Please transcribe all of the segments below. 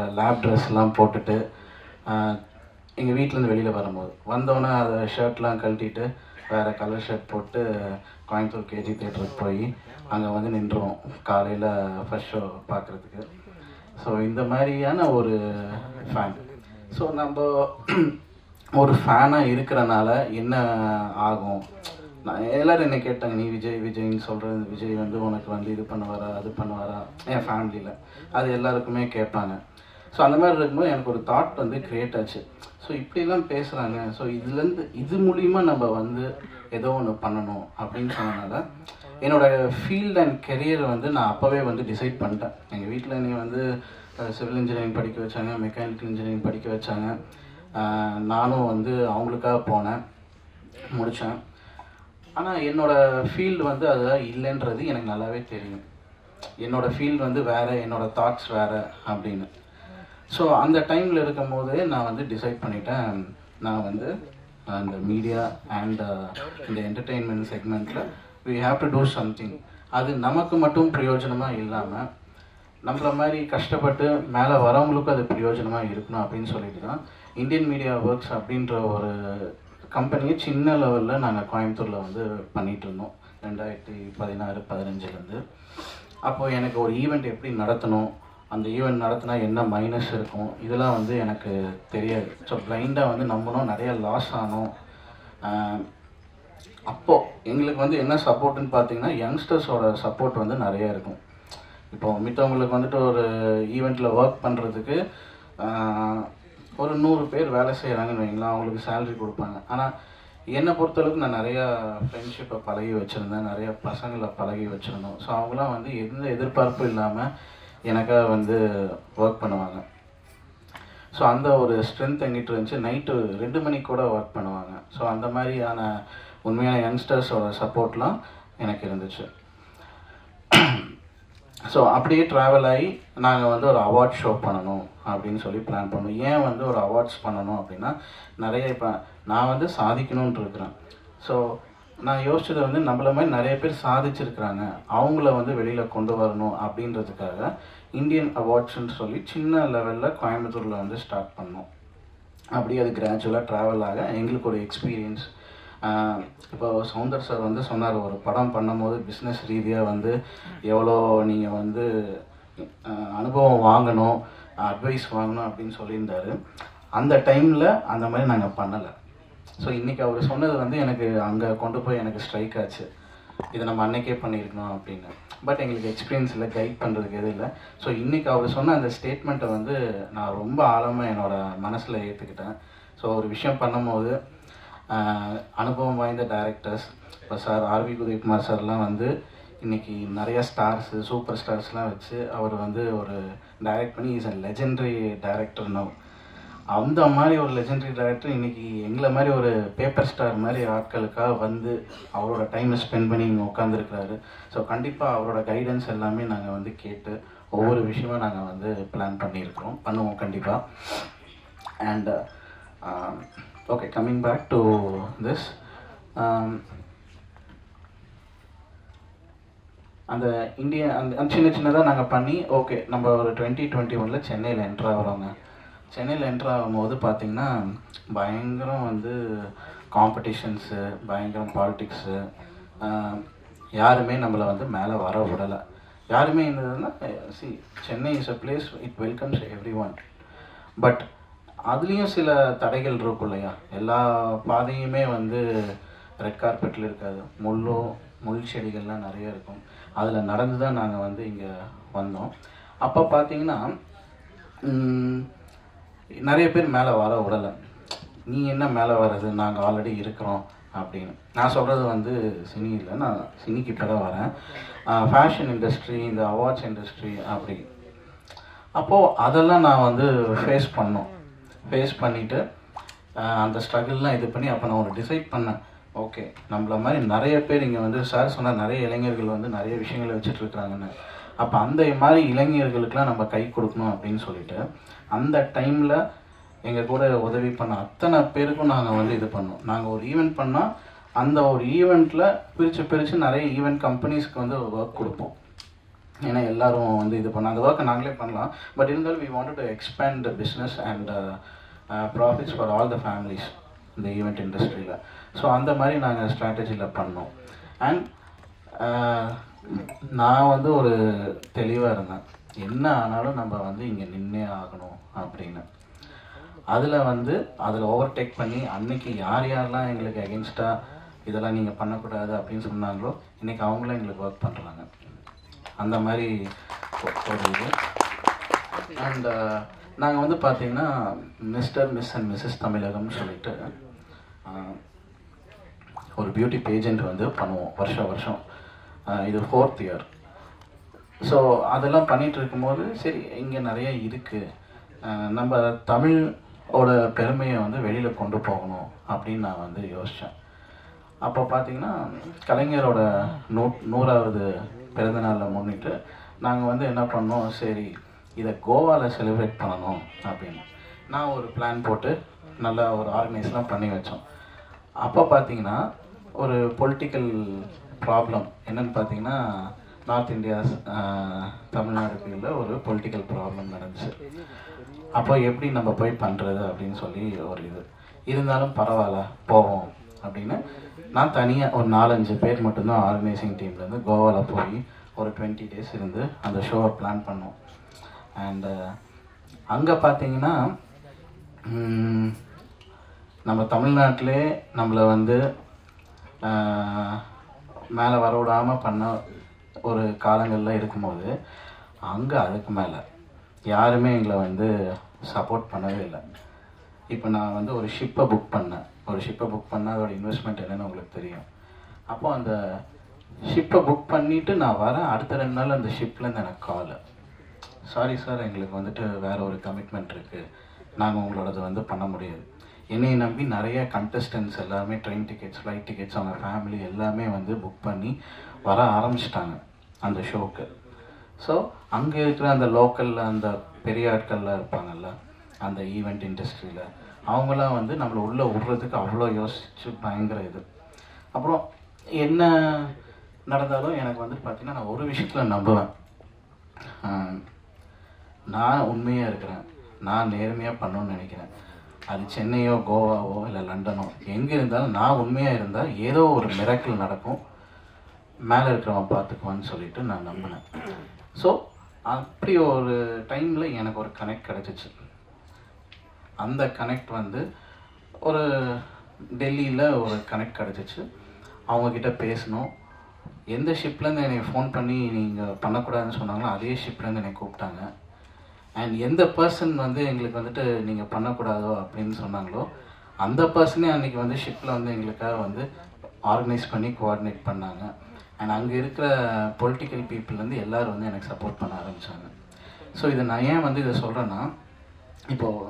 Lab ட்ரெஸ்லாம் போட்டுட்டு எங்கள் வீட்டிலேருந்து வெளியில் வரும்போது வந்தோன்னே அதை ஷர்ட்லாம் கழட்டிட்டு வேறு கலர் ஷர்ட் போட்டு கோயம்புத்தூர் கேஜி தேட்டருக்கு போய் அங்கே வந்து நின்றுவோம் காலையில் ஃபர்ஸ்ட் ஷோ பார்க்குறதுக்கு. ஸோ இந்த மாதிரியான ஒரு ஃபேன். ஸோ நம்ம ஒரு ஃபேனாக இருக்கிறனால என்ன ஆகும், நான் எல்லோரும் என்ன கேட்டாங்க, நீ விஜய்ன்னு சொல்கிறது, விஜய் வந்து உனக்கு வந்து இது பண்ணுவாரா அது பண்ணுவாரா என் ஃபேமிலியில், அது எல்லாருக்குமே கேட்பாங்க. ஸோ அந்த மாதிரி இருக்கும்போது எனக்கு ஒரு தாட் வந்து க்ரியேட் ஆச்சு. ஸோ இப்படிலாம் பேசுகிறாங்க, ஸோ இதுலேருந்து இது மூலிமா நம்ம வந்து ஏதோ ஒன்று பண்ணணும் அப்படின்னு சொன்னனால என்னோடய ஃபீல்ட் அண்ட் கெரியரை வந்து நான் அப்போவே வந்து டிசைட் பண்ணிட்டேன். எங்கள் வீட்டில் என்னை வந்து சிவில் இன்ஜினியரிங் படிக்க வச்சாங்க, மெக்கானிக்கல் இன்ஜினியரிங் படிக்க வச்சாங்க. நானும் வந்து அவங்களுக்காக போனேன், முடித்தேன். ஆனால் என்னோடய ஃபீல்டு வந்து அதெல்லாம் இல்லைன்றது எனக்கு நல்லாவே தெரியும். என்னோடய ஃபீல்டு வந்து வேறு, என்னோடய தாட்ஸ் வேறு அப்படின்னு. ஸோ அந்த டைமில் இருக்கும் போதே நான் வந்து டிசைட் பண்ணிட்டேன், நான் வந்து இந்த மீடியா அண்ட் இந்த என்டர்டெயின்மெண்ட் செக்மெண்ட்டில் we have to do something. அது நமக்கு மட்டும் பிரயோஜனமாக இல்லாமல் நம்மள மாதிரி கஷ்டப்பட்டு மேலே வரவங்களுக்கும் அது பிரயோஜனமாக இருக்கணும் அப்படின்னு சொல்லிட்டு தான் இந்தியன் மீடியா ஒர்க்ஸ் அப்படின்ற ஒரு கம்பெனியை சின்ன லெவலில் நாங்கள் கோயம்புத்தூரில் வந்து பண்ணிகிட்டு இருந்தோம் 2016-15. அப்போது எனக்கு ஒரு ஈவெண்ட் எப்படி நடத்தணும், அந்த ஈவெண்ட் நடத்தினா என்ன மைனஸ் இருக்கும், இதெல்லாம் வந்து எனக்கு தெரியாது. ஸோ பிளைண்டாக வந்து நம்பணும், நிறைய லாஸ் ஆனோம். அப்போது எங்களுக்கு வந்து என்ன சப்போர்ட்டுன்னு பார்த்தீங்கன்னா யங்ஸ்டர்ஸோட சப்போர்ட் வந்து நிறைய இருக்கும். இப்போது மித்தவங்களுக்கு வந்துட்டு ஒரு ஈவெண்ட்டில் ஒர்க் பண்ணுறதுக்கு ஒரு 100 பேர் வேலை செய்கிறாங்கன்னு வைங்களா, அவங்களுக்கு சேலரி கொடுப்பாங்க. ஆனால் என்னை பொறுத்தளவுக்கு நான் நிறையா ஃப்ரெண்ட்ஷிப்பை பழகி வச்சுருந்தேன், நிறையா பசங்களை பழகி வச்சுருந்தோம். ஸோ அவங்களாம் வந்து எந்த எதிர்பார்ப்பும் இல்லாமல் எனக்காக வந்து ஒர்க் பண்ணுவாங்க. ஸோ அந்த ஒரு ஸ்ட்ரென்த் எங்கிட்ட இருந்துச்சு. நைட்டு 2 மணிக்கு கூட ஒர்க் பண்ணுவாங்க. ஸோ அந்த மாதிரியான உண்மையான யங்ஸ்டர்ஸோட சப்போர்ட்லாம் எனக்கு இருந்துச்சு. ஸோ அப்படியே ட்ராவல் ஆகி நாங்கள் வந்து ஒரு அவார்ட் ஷோ பண்ணணும் அப்படின்னு சொல்லி பிளான் பண்ணோம். ஏன் வந்து ஒரு அவார்ட்ஸ் பண்ணணும் அப்படின்னா, நிறைய இப்போ நான் வந்து சாதிக்கணும்னு இருக்கிறேன். ஸோ நான் யோசிச்சது வந்து நம்மள மாதிரி நிறைய பேர் சாதிச்சிருக்கிறாங்க, அவங்கள வந்து வெளியில் கொண்டு வரணும் அப்படின்றதுக்காக இந்தியன் அவார்ட்ஸ்ன்னு சொல்லி சின்ன லெவலில் கோயம்புத்தூரில் வந்து ஸ்டார்ட் பண்ணோம். அப்படியே அது கிராஜுவலாக ட்ராவல் ஆக எங்களுக்கு ஒரு எக்ஸ்பீரியன்ஸ். இப்போ சௌந்தர் சார் வந்து சொன்னார், ஒரு படம் பண்ணும்போது பிஸ்னஸ் ரீதியாக வந்து எவ்வளோ நீங்கள் வந்து அனுபவம் வாங்கணும், அட்வைஸ் வாங்கணும் அப்படின்னு சொல்லியிருந்தார். அந்த டைமில் அந்த மாதிரி நாங்கள் பண்ணலை. ஸோ இன்றைக்கி அவர் சொன்னது வந்து எனக்கு அங்கே கொண்டு போய் எனக்கு ஸ்ட்ரைக் ஆச்சு, இதை நம்ம அன்றைக்கே பண்ணியிருக்கணும் அப்படின்னு. பட் எங்களுக்கு எக்ஸ்பீரியன்ஸ் இல்லை, கைட் பண்ணுறதுக்கு எதுவும் இல்லை. ஸோ இன்றைக்கி அவர் சொன்ன அந்த ஸ்டேட்மெண்ட்டை வந்து நான் ரொம்ப ஆழமாக என்னோடய மனசில் ஏற்றுக்கிட்டேன். ஸோ ஒரு விஷயம் பண்ணும்போது அனுபவம் வாய்ந்த டைரக்டர்ஸ், இப்போ சார் ஆர்வி உதயகுமார் சார்லாம் வந்து இன்றைக்கி நிறைய ஸ்டார்ஸு, சூப்பர் ஸ்டார்ஸ்லாம் வச்சு அவர் வந்து ஒரு டைரக்ட் பண்ணி is a legendary director now. அந்த மாதிரி ஒரு லெஜெண்டரி டைரக்டர் இன்றைக்கி எங்களை மாதிரி ஒரு பேப்பர் ஸ்டார் மாதிரி ஆட்களுக்காக வந்து அவரோட டைமை ஸ்பெண்ட் பண்ணி இங்கே உட்காந்துருக்கிறாரு. ஸோ கண்டிப்பாக அவரோட கைடன்ஸ் எல்லாமே நாங்கள் வந்து கேட்டு ஒவ்வொரு விஷயமும் நாங்கள் வந்து பிளான் பண்ணுவோம் கண்டிப்பாக. And okay, coming back to this, அந்த இந்தியா அந்த சின்னதாக நாங்கள் பண்ணி ஓகே நம்ம ஒரு 2021 சென்னையில் என்ட்ரு ஆகிறோங்க. சென்னையில் என்ட்ரு ஆகும்போது பார்த்திங்கன்னா பயங்கரம் வந்து காம்படிஷன்ஸு, பயங்கரம் பாலிட்டிக்ஸு, யாருமே நம்மளை வந்து மேலே வர விடலை. யாருமே இருந்ததுன்னா Chennai is a place it welcomes everyone. But அதுலேயும் சில தடைகள் இருக்கும் இல்லையா, எல்லா பாதையுமே வந்து ரெட் கார்பெட்டில் இருக்காது, முள் செடிகள்லாம் நிறைய இருக்கும். அதில் நடந்து தான் நாங்கள் வந்து இங்கே வந்தோம். அப்போ பார்த்தீங்கன்னா நிறைய பேர் மேலே வர விடலை. நீ என்ன மேலே வர்றது, நாங்கள் ஆல்ரெடி இருக்கிறோம் அப்படின்னு. நான் சொல்கிறது வந்து சினி இல்லை, நான் சினிக்கிட்ட தான் வரேன், ஃபேஷன் இண்டஸ்ட்ரி, இந்த அவார்ட்ஸ் இண்டஸ்ட்ரி அப்படி. அப்போது அதெல்லாம் நான் வந்து ஃபேஸ் பண்ணிவிட்டு அந்த ஸ்ட்ரகிள்லாம் இது பண்ணி அப்போ நான் ஒரு டிசைட் பண்ணேன், ஓகே நம்மள மாதிரி நிறைய பேர் இங்கே வந்து சார் சொன்னால் நிறைய இளைஞர்கள் வந்து நிறைய விஷயங்களை வச்சுட்ருக்குறாங்கன்னு. அப்போ அந்த மாதிரி இளைஞர்களுக்கெலாம் நம்ம கை கொடுக்கணும் அப்படின்னு சொல்லிட்டு அந்த டைமில் எங்கள் கூட உதவி பண்ண அத்தனை பேருக்கும் நாங்கள் வந்து இது பண்ணோம். நாங்கள் ஒரு ஈவெண்ட் பண்ணால் அந்த ஒரு ஈவெண்ட்டில் பிரித்து நிறைய ஈவெண்ட் கம்பெனிஸ்க்கு வந்து ஒர்க் கொடுப்போம். ஏன்னா எல்லோரும் வந்து இது பண்ண அந்த ஒர்க்கை நாங்களே பண்ணலாம். பட் இருந்தாலும் we wanted to expand the business and profits for all the families இந்த ஈவெண்ட் இண்டஸ்ட்ரியில். ஸோ அந்த மாதிரி நாங்கள் ஸ்ட்ராட்டஜியில் பண்ணோம். அண்ட் நான் வந்து ஒரு தெளிவாக இருந்தேன், என்ன ஆனாலும் நம்ம வந்து இங்கே நின்னே ஆகணும் அப்படின்னு. அதில் ஓவர்டேக் பண்ணி அன்னைக்கு யார் யாரெல்லாம் எங்களுக்கு அகென்ஸ்டாக இதெல்லாம் நீங்கள் பண்ணக்கூடாது அப்படின்னு சொன்னாங்களோ இன்றைக்கி அவங்களும் எங்களுக்கு ஒர்க் பண்ணுறாங்க. அந்த மாதிரி ஒரு இது. அண்ட் நாங்கள் வந்து பார்த்திங்கன்னா மிஸ்டர் மிஸ் அண்ட் மிஸ்ஸஸ் தமிழகம்னு சொல்லிட்டு ஒரு பியூட்டி பேஜெண்ட் வந்து பண்ணுவோம் வருஷம். இது 4th இயர். ஸோ அதெல்லாம் பண்ணிகிட்டு இருக்கும்போது சரி இங்கே நிறைய இருக்குது, நம்ம தமிழோட பெருமையை வந்து வெளியில் கொண்டு போகணும் அப்படின்னு நான் வந்து யோசித்தேன். அப்போ பார்த்திங்கன்னா கலைஞரோட 100வது பிறந்தநாளில் முன்னிட்டு நாங்கள் வந்து என்ன பண்ணோம், சரி இதை கோவாவில் செலிப்ரேட் பண்ணணும் அப்படின்னு நான் ஒரு பிளான் போட்டு நல்லா ஒரு ஆர்கனைஸ்லாம் பண்ணி வச்சோம். அப்போ பார்த்திங்கன்னா ஒரு பொலிட்டிக்கல் ப்ராப்ளம் என்னென்னு பார்த்தீங்கன்னா நார்த் இந்தியாஸ் தமிழ்நாடுகளில் ஒரு பொலிட்டிக்கல் ப்ராப்ளம் நடந்துச்சு. அப்போ எப்படி நம்ம போய் பண்ணுறது அப்படின்னு சொல்லி ஒரு இது இருந்தாலும் பரவாயில்ல போவோம் அப்படின்னு நான் தனியாக ஒரு 4-5 பேர் மட்டும்தான் ஆர்கனைசிங் டீம்லேருந்து கோவாவில் போய் ஒரு 20 days இருந்து அந்த ஷோவை பிளான் பண்ணோம். அண்டு அங்கே பார்த்தீங்கன்னா நம்ம தமிழ்நாட்டிலே நம்மளை வந்து மேலே வர விடாமல் பண்ண ஒரு காலங்களில் இருக்கும்போது அங்கே அதுக்கு மேலே யாருமே எங்களை வந்து சப்போர்ட் பண்ணவே இல்லை. இப்போ நான் வந்து ஒரு ஷிப்பை புக் பண்ணேன். அதோட இன்வெஸ்ட்மெண்ட் என்னென்னு உங்களுக்கு தெரியும். அப்போது அந்த ஷிப்பை புக் பண்ணிவிட்டு நான் வரேன், அடுத்த 2 நாள் அந்த ஷிப்லேருந்து எனக்கு கால், சாரி சார் எங்களுக்கு வந்துட்டு வேறு ஒரு கமிட்மெண்ட் இருக்குது, நாங்கள் உங்களோடது வந்து பண்ண முடியாது. என்னை நம்பி நிறைய கண்டஸ்டன்ஸ் எல்லாருமே ட்ரெயின் டிக்கெட்ஸ், ஃப்ளைட் டிக்கெட்ஸ், அவங்க ஃபேமிலி எல்லாமே வந்து புக் பண்ணி வர ஆரம்பிச்சிட்டாங்க அந்த ஷோக்கு. ஸோ அங்கே இருக்கிற அந்த லோக்கலில் அந்த பெரிய ஆட்கள்லாம் இருப்பாங்கல்ல அந்த ஈவெண்ட் இண்டஸ்ட்ரியில், அவங்களாம் வந்து நம்மளை உள்ளே விடுறதுக்கு அவ்வளோ யோசித்து பயங்கர இது. அப்புறம் என்ன நடந்தாலும் எனக்கு வந்து பார்த்திங்கன்னா நான் ஒரு விஷயத்தில் நம்புவேன், நான் உண்மையாக இருக்கிறேன், நான் நேர்மையாக பண்ணணும்னு நினைக்கிறேன். அது சென்னையோ கோவாவோ இல்லை லண்டனோ எங்கே இருந்தாலும் நான் உண்மையாக இருந்தால் ஏதோ ஒரு மிராக்கிள் நடக்கும், மேலே இருக்கிறவன் பார்த்துக்குவான்னு சொல்லிட்டு நான் நம்பினேன். ஸோ அப்படி ஒரு டைமில் எனக்கு ஒரு கனெக்ட் கிடச்சிச்சு. அந்த கனெக்ட் வந்து ஒரு டெல்லியில் ஒரு கனெக்ட் கிடச்சிச்சு. அவங்கக்கிட்ட பேசணும். எந்த ஷிப்லேருந்து என்னை ஃபோன் பண்ணி நீங்கள் பண்ணக்கூடாதுன்னு சொன்னாங்களோ அதே ஷிப்லேருந்து என்னை கூப்பிட்டாங்க. அண்ட் எந்த பர்சன் வந்து எங்களுக்கு வந்துட்டு நீங்கள் பண்ணக்கூடாதோ அப்படின்னு சொன்னாங்களோ அந்த பர்சனே அன்றைக்கி வந்து ஷிப்பில் வந்து எங்களுக்காக வந்து ஆர்கனைஸ் பண்ணி கோஆர்டினேட் பண்ணாங்க. அண்ட் அங்கே இருக்கிற பொலிட்டிக்கல் பீப்புள்லேருந்து எல்லோரும் வந்து எனக்கு சப்போர்ட் பண்ண ஆரம்பித்தாங்க. ஸோ இதை நான் ஏன் வந்து இதை சொல்கிறேன்னா, இப்போது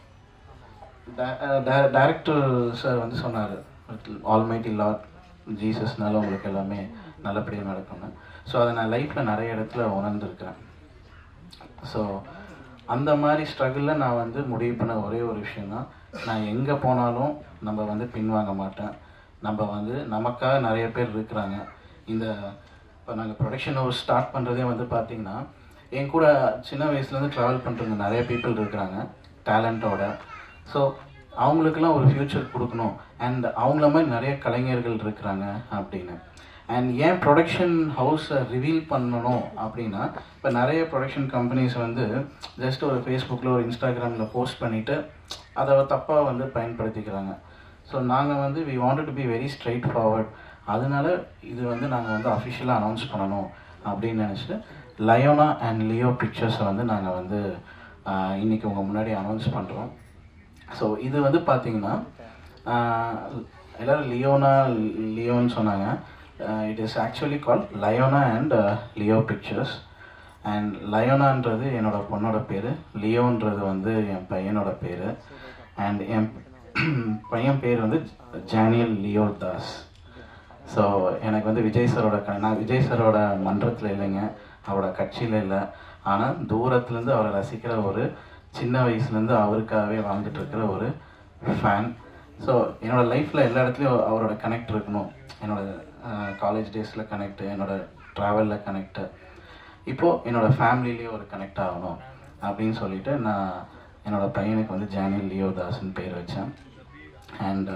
டைரக்டர் சார் வந்து சொன்னார், ஆல்மைட்டி லார்ட் ஜீசஸ்னால உங்களுக்கு எல்லாமே நல்லபடியாக நடக்கும்னு. ஸோ அதை நான் லைஃப்பில் நிறைய இடத்துல உணர்ந்துருக்கிறேன். ஸோ அந்த மாதிரி ஸ்ட்ரகிளில் நான் வந்து முடிவு பண்ண ஒரே ஒரு விஷயந்தான், நான் எங்கே போனாலும் நம்ம வந்து பின்வாங்க மாட்டேன். நம்ம வந்து நமக்காக நிறைய பேர் இருக்கிறாங்க. இந்த இப்போ நாங்கள் ப்ரொடக்ஷன் ஹவுஸ் ஸ்டார்ட் பண்ணுறதே வந்து பார்த்திங்கன்னா என் கூட சின்ன வயசுலேருந்து ட்ராவல் பண்ணுறவங்க நிறைய பீப்புள் இருக்கிறாங்க டேலண்ட்டோட. ஸோ அவங்களுக்கெல்லாம் ஒரு ஃப்யூச்சர் கொடுக்கணும் அண்ட் அவங்கள மாதிரி நிறைய கலைஞர்கள் இருக்கிறாங்க அப்படின்னு. அண்ட் ஏன் ப்ரொடக்ஷன் ஹவுஸை ரிவீல் பண்ணணும் அப்படின்னா, இப்போ நிறைய ப்ரொடக்ஷன் கம்பெனிஸ் வந்து ஜஸ்ட் ஒரு ஃபேஸ்புக்கில் ஒரு இன்ஸ்டாகிராமில் போஸ்ட் பண்ணிவிட்டு அதை தப்பாக வந்து பயன்படுத்திக்கிறாங்க. ஸோ நாங்கள் வந்து we wanted to be very straightforward. அதனால இது வந்து நாங்கள் வந்து அஃபிஷியலாக அனௌன்ஸ் பண்ணணும் அப்படின்னு நினச்சிட்டு லயோனா அண்ட் லியோ பிக்சர்ஸை வந்து நாங்கள் வந்து இன்றைக்கி உங்கள் முன்னாடி அனௌன்ஸ் பண்ணுறோம். ஸோ இது வந்து பார்த்திங்கன்னா எல்லோரும் லியோன்னு சொன்னாங்க. It is actually call Leona and Leo Pictures. And லயோனான்றது என்னோடய பொண்ணோட பேர், லியோன்றது வந்து என் பையனோட பேர். அண்ட் என் பையன் பேர் வந்து ஜானியல் லியோ தாஸ். ஸோ எனக்கு வந்து விஜய் சாரோட நான் விஜய் சாரோட மன்றத்தில் இல்லைங்க, அவரோட கட்சியில் இல்லை, ஆனால் தூரத்துலேருந்து அவரை ரசிக்கிற ஒரு சின்ன வயசுலேருந்து அவருக்காகவே வாழ்ந்துட்டுருக்கிற ஒரு ஃபேன். ஸோ என்னோடய லைஃப்பில் எல்லா இடத்துலையும் அவரோட கனெக்ட் இருக்கணும். என்னோடய காலேஜ் டேஸில் கனெக்டு, என்னோடய ட்ராவலில் கனெக்டு. இப்போது என்னோடய ஃபேமிலிலேயே ஒரு கனெக்ட் ஆகணும் அப்படின்னு சொல்லிட்டு நான் என்னோடய பையனுக்கு வந்து ஜானியல் லியோ தாஸ்ன்னு பேர் வச்சேன். அண்ட்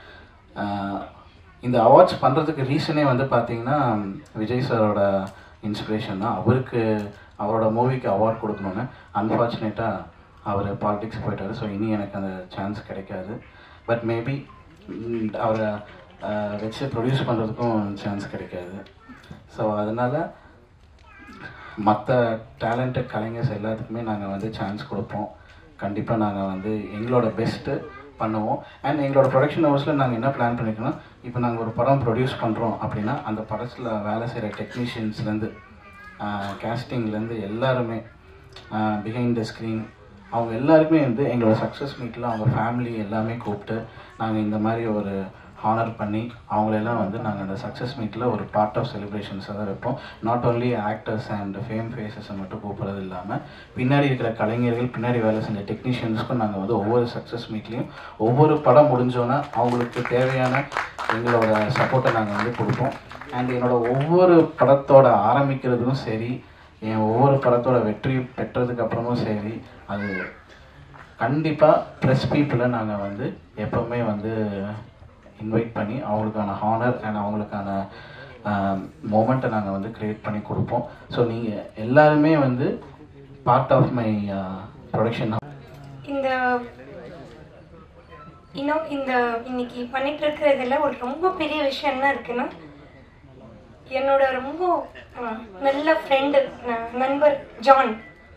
இந்த அவார்ட்ஸ் பண்ணுறதுக்கு ரீசனே வந்து பார்த்திங்கன்னா விஜய் சாரோட இன்ஸ்பிரேஷன் தான். அவரோட மூவிக்கு அவார்ட் கொடுக்கணுன்னு அன்ஃபார்ச்சுனேட்டாக அவர் பாலிடிக்ஸ் போயிட்டார். ஸோ இனி எனக்கு அந்த சான்ஸ் கிடைக்காது. பட் மேபி அவரை வச்சு ப்ரொடியூஸ் பண்ணுறதுக்கும் சான்ஸ் கிடைக்காது. ஸோ அதனால் மற்ற டேலண்டட் கலைஞர்ஸ் எல்லாத்துக்குமே நாங்கள் வந்து சான்ஸ் கொடுப்போம். கண்டிப்பாக நாங்கள் வந்து எங்களோட பெஸ்ட்டு பண்ணுவோம். அண்ட் எங்களோட ப்ரொடக்ஷன் ஹவுஸில் நாங்கள் என்ன பிளான் பண்ணியிருக்கோன்னா, இப்போ நாங்கள் ஒரு படம் ப்ரொடியூஸ் பண்ணுறோம் அப்படின்னா அந்த படத்தில் வேலை செய்கிற டெக்னீஷியன்ஸ்லேருந்து கேஸ்டிங்லேருந்து எல்லாருமே பிஹைண்ட் த ஸ்க்ரீன் அவங்க எல்லாருக்குமே வந்து எங்களோட சக்ஸஸ் மீட்டில் அவங்க ஃபேமிலி எல்லாமே கூப்பிட்டு நாங்கள் இந்த மாதிரி ஒரு ஹானர் பண்ணி அவங்களெல்லாம் வந்து நாங்கள் அந்த சக்ஸஸ் மீட்டில் ஒரு பார்ட் ஆஃப் செலிப்ரேஷன்ஸை தான் வைப்போம். Not only actors and fame ஃபேஸஸை மட்டும் கூப்பிட்றது இல்லாமல் பின்னாடி இருக்கிற கலைஞர்கள், பின்னாடி வேலை செஞ்ச டெக்னீஷியன்ஸ்க்கும் நாங்கள் வந்து ஒவ்வொரு சக்ஸஸ் மீட்லேயும் ஒவ்வொரு படம் முடிஞ்சோன்னா அவங்களுக்கு தேவையான எங்களோட சப்போர்ட்டை நாங்கள் வந்து கொடுப்போம். அண்ட் என்னோடய ஒவ்வொரு படத்தோட ஆரம்பிக்கிறதும் சரி, என் ஒவ்வொரு படத்தோட வெற்றி பெற்றதுக்கப்புறமும் சரி, அது கண்டிப்பாக ப்ரெஸ் பீப்புளை நாங்கள் வந்து எப்போவுமே வந்து இன்வைட் பண்ணி அவங்களுக்கான ஹானர் அண்ட் அவங்களுக்கான மொமெண்ட்டை நாங்கள் வந்து க்ரியேட் பண்ணி கொடுப்போம். ஸோ நீங்கள் எல்லாருமே வந்து பார்ட் ஆஃப் மை ப்ரொடக்ஷன். இந்த இன்னைக்கு பண்ணிட்டு இருக்கிறதுல ஒரு ரொம்ப பெரிய விஷயம் என்ன இருக்குன்னா, என்னோட ரொம்ப நல்ல ஃப்ரெண்டு நண்பர் ஜான்.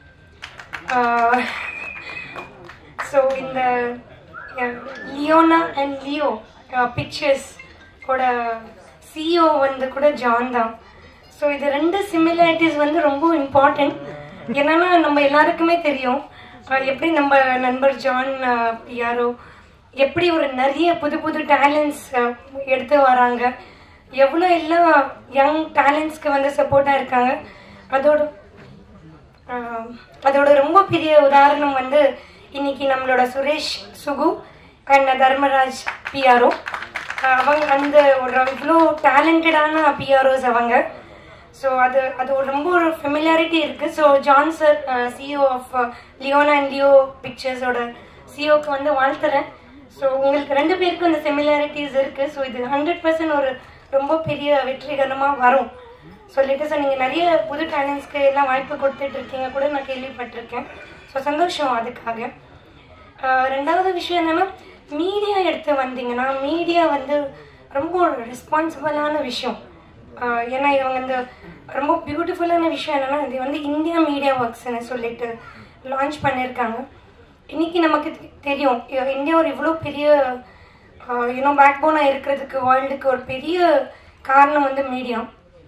ஸோ இந்த லியோனா அண்ட் லியோ பிக்சர்ஸ் கூட சிஇஓ வந்து கூட ஜான் தான். ஸோ இது ரெண்டு சிமிலாரிட்டிஸ் வந்து ரொம்ப இம்பார்ட்டன்ட். என்னன்னா நம்ம எல்லாருக்குமே தெரியும் எப்படி நம்ம நண்பர் ஜான் பிஆர்ஓ எப்படி ஒரு நிறைய புது புது டேலண்ட்ஸ் எடுத்து வராங்க, எவ்வளோ எல்லாம் யங் டேலண்ட்ஸ்க்கு வந்து சப்போர்ட்டாக இருக்காங்க. அதோட ரொம்ப பெரிய உதாரணம் வந்து இன்னைக்கு நம்மளோட சுரேஷ் சுகு அண்ட் தர்மராஜ் பிஆர்ஓ. அவங்க அந்த ஒரு இவ்வளோ டேலண்டடான பிஆர்ஓஸ் அவங்க. ஸோ அது ரொம்ப ஒரு ஃபெமிலியாரிட்டி இருக்குது. So John sir CEO of Leona and Leo பிக்சர்ஸோட சிஇஓக்கு வந்து வாழ்த்துறேன். ஸோ உங்களுக்கு ரெண்டு பேருக்கும் அந்த ஃபெமிலியாரிட்டிஸ் இருக்குது. ஸோ இது 100% ஒரு ரொம்ப பெரிய வெற்றிகரமாக வரும் சொல்லிட்டு. ஸோ நீங்கள் நிறைய புது டேலண்ட்ஸ்க்கு எல்லாம் வாய்ப்பு கொடுத்துட்டு இருக்கீங்க கூட நான் கேள்விப்பட்டிருக்கேன். ஸோ சந்தோஷம் அதுக்காக. ரெண்டாவது விஷயம் என்னென்னா, மீடியா எடுத்து வந்தீங்கன்னா மீடியா வந்து ரொம்ப ஒரு ரெஸ்பான்சிபிளான விஷயம். ஏன்னா இவங்க இந்த ரொம்ப பியூட்டிஃபுல்லான விஷயம் என்னென்னா, இது வந்து இந்தியா மீடியா ஒர்க்ஸ்ன்னு சொல்லிட்டு லான்ச் பண்ணியிருக்காங்க. இன்றைக்கி நமக்கு தெரியும் இந்தியா ஒரு இவ்வளோ பெரிய பேக் போனாக இருக்கிறதுக்கு வேர்ல்டுக்கு ஒரு பெரிய காரணம் வந்து மீடியா.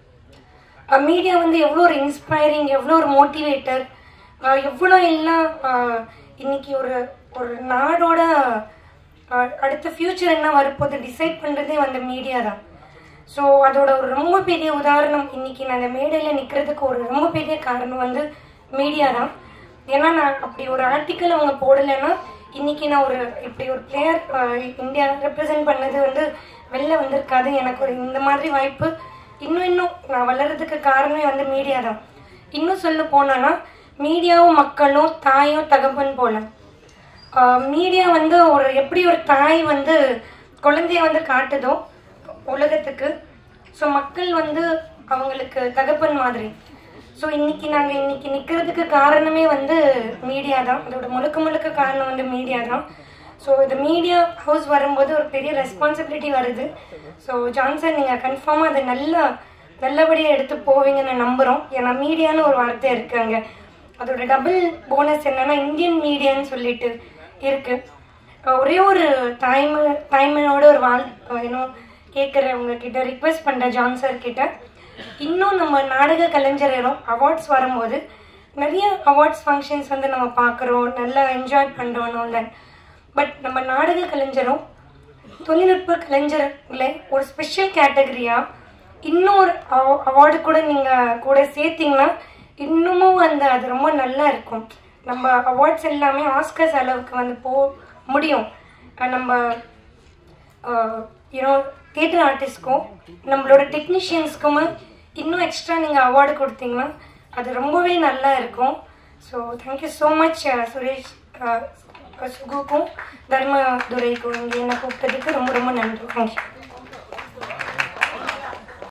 மீடியா வந்து எவ்வளோ ஒரு இன்ஸ்பைரிங், எவ்வளோ ஒரு மோட்டிவேட்டர், எவ்வளோ எல்லாம் இன்னைக்கு ஒரு நாடோட அடுத்த ஃப்யூச்சர் என்ன வரப்போது டிசைட் பண்ணுறதே வந்து மீடியா தான். ஸோ அதோட ஒரு ரொம்ப பெரிய உதாரணம் இன்னைக்கு நான் அந்த மேடையில் நிற்கிறதுக்கு ஒரு ரொம்ப பெரிய காரணம் வந்து மீடியா தான். ஏன்னா நான் அப்படி ஒரு ஆர்டிக்கல் அவங்க போடலைன்னா இன்னைக்கு நான் இப்படி ஒரு பிளேயர் இந்தியா ரெப்ரசன்ட் பண்ணது வந்து வெளில வந்திருக்காது. எனக்கு ஒரு இந்த மாதிரி வாய்ப்பு இன்னும் நான் வளர்கிறதுக்கு காரணமே வந்து மீடியா தான். இன்னும் சொல்ல போனோன்னா மீடியாவும் மக்களும் தாயும் தகப்பன் போல. மீடியா வந்து எப்படி ஒரு தாய் வந்து குழந்தைய வந்து காட்டுதோ உலகத்துக்கு, ஸோ மக்கள் வந்து அவங்களுக்கு தகப்பன் மாதிரி. ஸோ நாங்கள் இன்னைக்கு நிற்கிறதுக்கு காரணமே வந்து மீடியா தான். அதோட முழுக்க காரணம் வந்து மீடியா தான். ஸோ இந்த மீடியா ஹவுஸ் வரும்போது ஒரு பெரிய ரெஸ்பான்சிபிலிட்டி வருது. ஸோ ஜான்சன் நீங்கள் கன்ஃபார்மாக அதை நல்லபடியாக எடுத்து போவீங்கன்னு நம்புகிறோம். ஏன்னா மீடியான்னு ஒரு வார்த்தை இருக்குங்க. அதோட டபுள் போனஸ் என்னன்னா இந்தியன் மீடியான்னு சொல்லிட்டு இருக்கு. ஒரே ஒரு தாய்மையோட ஒரு கேட்குறேன் உங்ககிட்ட, ரிக்வெஸ்ட் பண்ணுறேன் ஜான் சார் கிட்ட, இன்னும் நம்ம நாடக கலைஞரும் அவார்ட்ஸ் வரும்போது நிறைய அவார்ட்ஸ் ஃபங்க்ஷன்ஸ் வந்து நம்ம பார்க்குறோம், நல்லா என்ஜாய் பண்ணுறோம்ல. பட் நம்ம நாடக கலைஞரும் தொழில்நுட்ப கலைஞர்களை ஒரு ஸ்பெஷல் கேட்டகரியாக இன்னொரு அவார்டு கூட நீங்கள் கூட சேர்த்திங்கன்னா இன்னமும் அது ரொம்ப நல்லா இருக்கும். நம்ம அவார்ட்ஸ் எல்லாமே ஆஸ்கர்ஸ் அளவுக்கு வந்து முடியும். நம்ம தியேட்டர் ஆர்டிஸ்ட்க்கும் நம்மளோட டெக்னீஷியன்ஸ்க்கும் இன்னும் எக்ஸ்ட்ரா நீங்கள் அவார்டு கொடுத்தீங்கன்னா அது ரொம்பவே நல்லா இருக்கும். So thank you so much Suresh சுகுக்கும் தர்மதுரைக்கும் இங்கே என்னை கூப்பிட்டதுக்கு ரொம்ப ரொம்ப நன்றி. தேங்க்யூ.